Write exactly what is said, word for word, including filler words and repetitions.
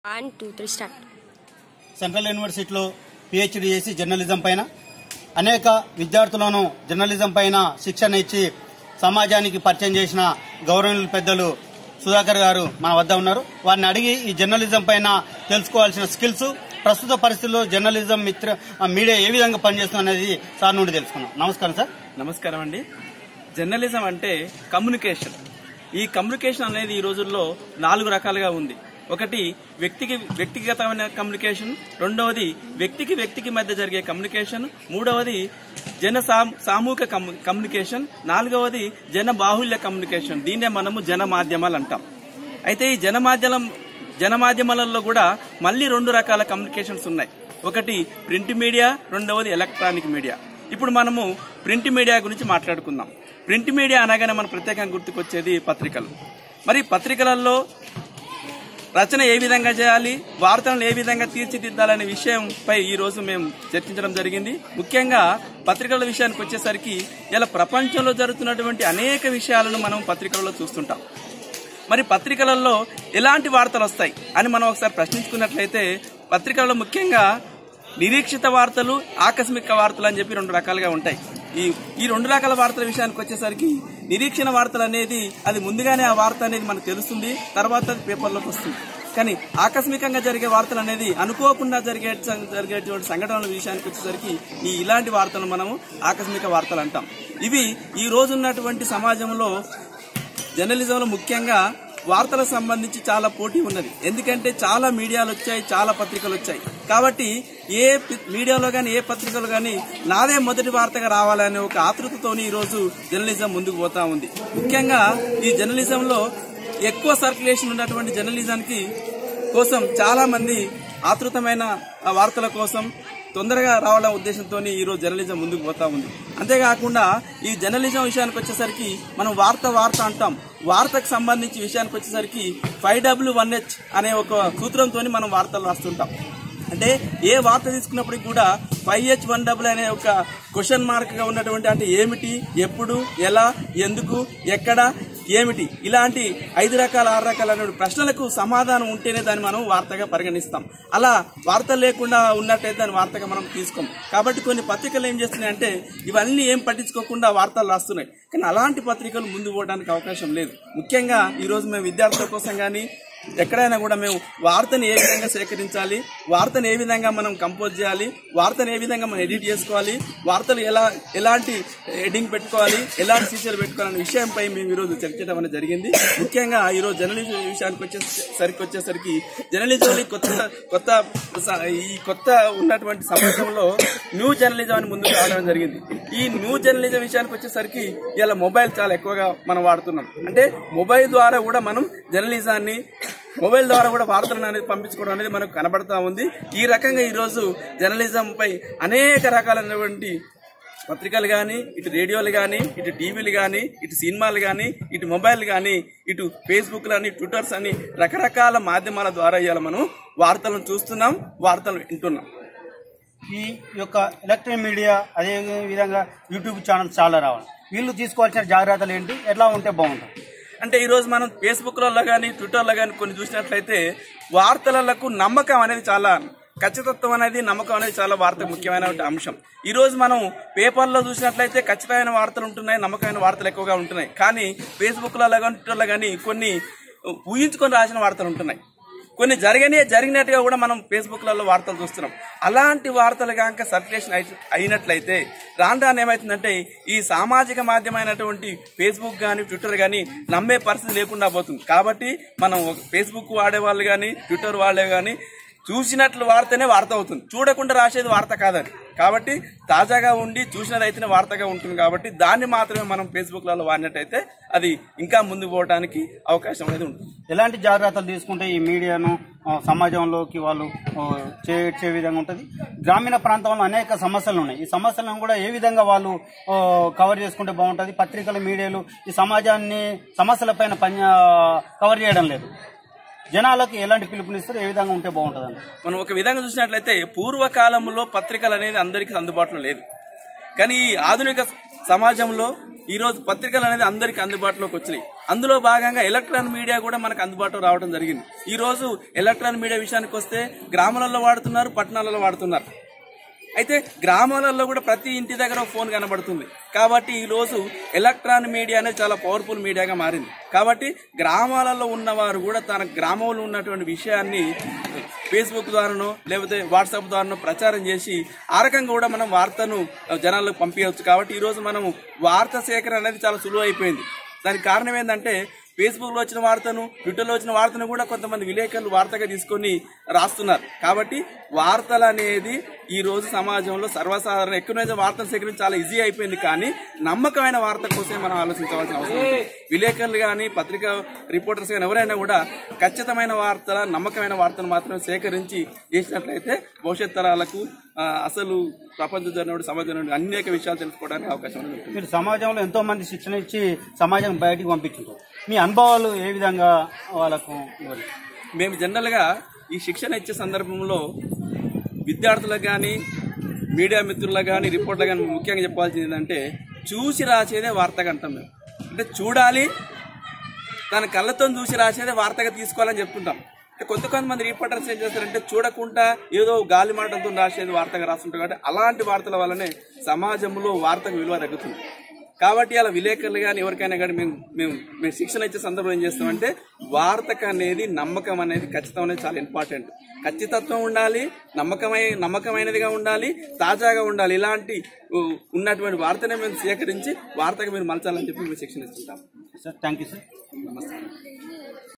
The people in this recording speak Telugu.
One two three start. Central యూనివర్సిటీలో పిహెచ్డి చేసి జర్నలిజం పైన అనేక విద్యార్థులను జర్నలిజం పైన శిక్షణ ఇచ్చి సమాజానికి పరిచయం చేసిన గౌరవనీయులు పెద్దలు సుధాకర్ గారు మన వద్ద ఉన్నారు. వారిని అడిగి ఈ జర్నలిజం పైన తెలుసుకోవాల్సిన స్కిల్స్, ప్రస్తుత పరిస్థితుల్లో జర్నలిజం మిత్ర మీడియా ఏ విధంగా పనిచేస్తుంది అనేది సార్ నుండి తెలుసుకున్నాం. నమస్కారం సార్. నమస్కారం అండి. జర్నలిజం అంటే కమ్యూనికేషన్. ఈ కమ్యూనికేషన్ అనేది ఈ రోజుల్లో నాలుగు రకాలుగా ఉంది. ఒకటి వ్యక్తికి వ్యక్తిగతమైన కమ్యూనికేషన్, రెండవది వ్యక్తికి వ్యక్తికి మధ్య జరిగే కమ్యూనికేషన్, మూడవది జన సామూహిక కమ్యూనికేషన్, నాలుగవది జన బాహుళ్య కమ్యూనికేషన్. దీన్నే మనము జన మాధ్యమాలు అంటాం. అయితే ఈ జన మాధ్యమం జన మాధ్యమాలలో కూడా మళ్లీ రెండు రకాల కమ్యూనికేషన్స్ ఉన్నాయి. ఒకటి ప్రింట్ మీడియా, రెండవది ఎలక్ట్రానిక్ మీడియా. ఇప్పుడు మనము ప్రింట్ మీడియా గురించి మాట్లాడుకుందాం. ప్రింట్ మీడియా అనగానే మన ప్రత్యేకంగా గుర్తుకొచ్చేది పత్రికలు. మరి పత్రికలలో రచన ఏ విధంగా చేయాలి, వార్తలను ఏ విధంగా తీర్చిదిద్దాలనే విషయంపై ఈ రోజు మేము చర్చించడం జరిగింది. ముఖ్యంగా పత్రికల విషయానికి వచ్చేసరికి ఇలా ప్రపంచంలో జరుగుతున్నటువంటి అనేక విషయాలను మనం పత్రికలలో చూస్తుంటాం. మరి పత్రికలలో ఎలాంటి వార్తలు వస్తాయి అని మనం ఒకసారి ప్రశ్నించుకున్నట్లయితే పత్రికలలో ముఖ్యంగా నిరీక్షిత వార్తలు, ఆకస్మిక వార్తలు అని చెప్పి రెండు రకాలుగా ఉంటాయి. ఈ ఈ రెండు రకాల వార్తల విషయానికి వచ్చేసరికి నిరీక్షణ వార్తలు అనేది అది ముందుగానే ఆ వార్త అనేది మనకు తెలుస్తుంది, తర్వాత అది పేపర్లోకి వస్తుంది. కానీ ఆకస్మికంగా జరిగే వార్తలు అనేది అనుకోకుండా జరిగే జరిగేటువంటి సంఘటనల విషయానికి వచ్చేసరికి ఈ ఇలాంటి వార్తలు మనము ఆకస్మిక వార్తలు అంటాం. ఇవి ఈ రోజు ఉన్నటువంటి సమాజంలో జర్నలిజంలో ముఖ్యంగా వార్తలకు సంబంధించి చాలా పోటీ ఉన్నది. ఎందుకంటే చాలా మీడియాలు వచ్చాయి, చాలా పత్రికలు వచ్చాయి. కాబట్టి ఏ మీడియాలో గాని ఏ పత్రికలు గాని నాదే మొదటి వార్తగా రావాలనే ఒక ఆతృతతోని ఈ రోజు జర్నలిజం ముందుకు పోతా ఉంది. ముఖ్యంగా ఈ జర్నలిజంలో ఎక్కువ సర్క్యులేషన్ ఉన్నటువంటి జర్నలిజానికి కోసం చాలా మంది ఆతృతమైన వార్తల కోసం తొందరగా రావాలనే ఉద్దేశంతో ఈ రోజు జర్నలిజం ముందుకు పోతా ఉంది. అంతేకాకుండా ఈ జర్నలిజం విషయానికి వచ్చేసరికి మనం వార్త వార్త అంటాం. వార్తకు సంబంధించి విషయానికి వచ్చేసరికి ఫైవ్ డబ్ల్యూ వన్ హెచ్ అనే ఒక సూత్రంతో మనం వార్తలు రాస్తుంటాం. అంటే ఏ వార్త తీసుకున్నప్పటికీ కూడా ఫైవ్ హెచ్ వన్ డబుల్ అనే ఒక క్వశ్చన్ మార్క్ గా ఉన్నటువంటి అంటే ఏమిటి, ఎప్పుడు, ఎలా, ఎందుకు, ఎక్కడ, ఏమిటి ఇలాంటి ఐదు రకాల ఆరు రకాల ప్రశ్నలకు సమాధానం ఉంటేనే దాన్ని మనం వార్తగా పరిగణిస్తాం. అలా వార్త లేకుండా ఉన్నట్టయితే దాని వార్తగా మనం తీసుకోం. కాబట్టి కొన్ని పత్రికలు ఏం చేస్తున్నాయంటే ఇవన్నీ ఏం పట్టించుకోకుండా వార్తలు రాస్తున్నాయి. కానీ అలాంటి పత్రికలు ముందు పోవడానికి అవకాశం లేదు. ముఖ్యంగా ఈ రోజు మేము విద్యార్థుల కోసం కానీ ఎక్కడైనా కూడా మేము వార్తను ఏ విధంగా సేకరించాలి, వార్తను ఏ విధంగా మనం కంపోజ్ చేయాలి, వార్తను ఏ విధంగా మనం ఎడిట్ చేసుకోవాలి, వార్తలు ఎలా ఎలాంటి ఎడింగ్ పెట్టుకోవాలి, ఎలాంటి ఫీచర్లు పెట్టుకోవాలనే విషయంపై మేము ఈరోజు చర్చించడం అనేది జరిగింది. ముఖ్యంగా ఈరోజు జర్నలిజం విషయానికి వచ్చేసరికి వచ్చేసరికి జర్నలిజం కొత్త కొత్త ఈ కొత్త ఉన్నటువంటి సమాజంలో న్యూ జర్నలిజం అని ముందుకు రావడం జరిగింది. ఈ న్యూ జర్నలిజం విషయానికి వచ్చేసరికి ఇలా మొబైల్ చాలా ఎక్కువగా మనం వాడుతున్నాం. అంటే మొబైల్ ద్వారా కూడా మనం జర్నలిజాన్ని మొబైల్ ద్వారా కూడా వార్తలను అనేది పంపించుకోవడం అనేది మనకు కనబడతా ఉంది. ఈ రకంగా ఈరోజు జర్నలిజం పై అనేక రకాలైనటువంటి పత్రికలు కానీ, ఇటు రేడియోలు కానీ, ఇటు టీవీలు కానీ, ఇటు సినిమాలు కానీ, ఇటు మొబైల్ కానీ, ఇటు ఫేస్బుక్ అని, ట్విట్టర్స్ అని రకరకాల మాధ్యమాల ద్వారా ఇవాళ మనం వార్తలను చూస్తున్నాం, వార్తలు వింటున్నాం. ఈ యొక్క ఎలక్ట్రానిక్ మీడియా అదే విధంగా యూట్యూబ్ ఛానల్స్ చాలా రావాలి. వీళ్ళు తీసుకోవాల్సిన జాగ్రత్తలు ఏంటి, ఎట్లా ఉంటే బాగుంటుంది అంటే ఈ రోజు మనం ఫేస్బుక్లలో కానీ ట్విట్టర్లో కానీ కొన్ని చూసినట్లయితే వార్తలకు నమ్మకం అనేది చాలా, ఖచ్చితత్వం అనేది నమ్మకం అనేది చాలా వార్తకు ముఖ్యమైన అంశం. ఈ రోజు మనం పేపర్లో చూసినట్లయితే ఖచ్చితమైన వార్తలు ఉంటున్నాయి, నమ్మకమైన వార్తలు ఎక్కువగా ఉంటున్నాయి. కానీ ఫేస్బుక్లలో కానీ ట్విట్టర్లో కానీ కొన్ని ఊహించుకొని రాసిన వార్తలు ఉంటున్నాయి. కొన్ని జరిగిన జరిగినట్టుగా కూడా మనం ఫేస్బుక్లలో వార్తలు చూస్తున్నాం. అలాంటి వార్తలు కనుక సర్క్యులేషన్ అయినట్లయితే రాను రాను ఏమవుతుందంటే ఈ సామాజిక మాధ్యమైనటువంటి ఫేస్బుక్ కానీ ట్విట్టర్ కానీ నమ్మే పరిస్థితి లేకుండా పోతుంది. కాబట్టి మనం ఫేస్బుక్ వాడేవాళ్ళు కానీ ట్విట్టర్ వాడే కానీ చూసినట్లు వార్తనే వార్త అవుతుంది, చూడకుండా రాసేది వార్త కాదని. కాబట్టి తాజాగా ఉండి చూసినదైతేనే వార్తగా ఉంటుంది. కాబట్టి దాన్ని మాత్రమే మనం ఫేస్బుక్లలో వాడినట్టయితే అది ఇంకా ముందుకు పోవడానికి అవకాశం అనేది ఉంటుంది. ఎలాంటి జాగ్రత్తలు తీసుకుంటే ఈ మీడియాను సమాజంలోకి వాళ్ళు చేర్చే విధంగా ఉంటుంది? గ్రామీణ ప్రాంతంలో అనేక సమస్యలు ఉన్నాయి. ఈ సమస్యలను కూడా ఏ విధంగా వాళ్ళు కవర్ చేసుకుంటే బాగుంటుంది? పత్రికలు, మీడియాలు ఈ సమాజాన్ని సమస్యలపైన పని కవర్ చేయడం లేదు. జనాలకు ఎలాంటి పిలుపునిస్తారు, ఏ విధంగా ఉంటే బాగుంటుందండి? మనం ఒక విధంగా చూసినట్లయితే పూర్వకాలంలో పత్రికలు అనేది అందరికీ అందుబాటులో లేదు. కానీ ఈ ఆధునిక సమాజంలో ఈ రోజు పత్రికలు అనేది అందరికి అందుబాటులోకి వచ్చినాయి. అందులో భాగంగా ఎలక్ట్రానిక్ మీడియా కూడా మనకు అందుబాటులో రావడం జరిగింది. ఈ రోజు ఎలక్ట్రానిక్ మీడియా విషయానికి వస్తే గ్రామాలలో వాడుతున్నారు, పట్టణాలలో వాడుతున్నారు. అయితే గ్రామాలలో కూడా ప్రతి ఇంటి దగ్గర ఫోన్ కనబడుతుంది. కాబట్టి ఈ రోజు ఎలక్ట్రానిక్ మీడియా అనేది చాలా పవర్ఫుల్ మీడియాగా మారింది. కాబట్టి గ్రామాలలో ఉన్నవారు కూడా తన గ్రామంలో ఉన్నటువంటి విషయాన్ని ఫేస్బుక్ ద్వారానో లేకపోతే వాట్సాప్ ద్వారానో ప్రచారం చేసి ఆ రకంగా కూడా మనం వార్తను జనాలకు పంపించవచ్చు. కాబట్టి ఈ రోజు మనం వార్త సేకరణ అనేది చాలా సులువు అయిపోయింది. దానికి కారణం ఏంటంటే ఫేస్బుక్ లో వచ్చిన వార్తను, ట్విట్టర్ లో వచ్చిన వార్తను కూడా కొంతమంది విలేకరులు వార్తగా తీసుకొని రాస్తున్నారు. కాబట్టి వార్తలు అనేది ఈ రోజు సమాజంలో సర్వసాధారణ ఎక్కువ వార్తలు సేకరించి చాలా ఈజీ అయిపోయింది. కానీ నమ్మకమైన వార్త కోసమే మనం ఆలోచించవలసిన అవసరం ఉంది. విలేకరులు కానీ పత్రికా రిపోర్టర్స్ కానీ ఎవరైనా కూడా ఖచ్చితమైన వార్తల నమ్మకమైన వార్తలు మాత్రమే సేకరించి చేసినట్లయితే భవిష్యత్ తరాలకు అసలు ప్రపంచ జరిగిన సమాజంలో అనేక విషయాలు తెలుసుకోవడానికి అవకాశం ఉంది. మీరు సమాజంలో ఎంతో మంది శిక్షణ ఇచ్చి సమాజం బయటికి పంపించారు. మీ అనుభవాలు ఏ విధంగా వాళ్ళకు? మేము జనరల్ గా ఈ శిక్షణ ఇచ్చే సందర్భంలో విద్యార్థులకు కానీ మీడియా మిత్రులకు కానీ రిపోర్ట్లకు కానీ ముఖ్యంగా చెప్పాల్సింది ఏంటంటే చూసి రాసేదే వార్తగా అంటాం. మేము అంటే చూడాలి, తన కళ్ళతో చూసి రాసేదే వార్తగా తీసుకోవాలని చెప్తుంటాం. కొంత కొంతమంది రిపోర్టర్స్ ఏం చేస్తారంటే చూడకుండా ఏదో గాలి మాటలతో రాసేది వార్తగా రాస్తుంటారు. కాబట్టి అలాంటి వార్తల వల్లనే సమాజంలో వార్తకు విలువ తగ్గుతుంది. కాబట్టి అలా విలేకరులు కానీ ఎవరికైనా కానీ మేము మేము మేము శిక్షణ ఇచ్చే సందర్భంలో ఏం చేస్తామంటే వార్తకు అనేది నమ్మకం అనేది ఖచ్చితం అనేది చాలా ఇంపార్టెంట్. ఖచ్చితత్వం ఉండాలి, నమ్మకమై నమ్మకమైనదిగా ఉండాలి, తాజాగా ఉండాలి. ఇలాంటి ఉన్నటువంటి వార్తనే మేము సేకరించి వార్తకు మీరు మలచాలని చెప్పి మేము శిక్షణ ఇస్తుంటాం. Sir thank you sir. నమస్తే.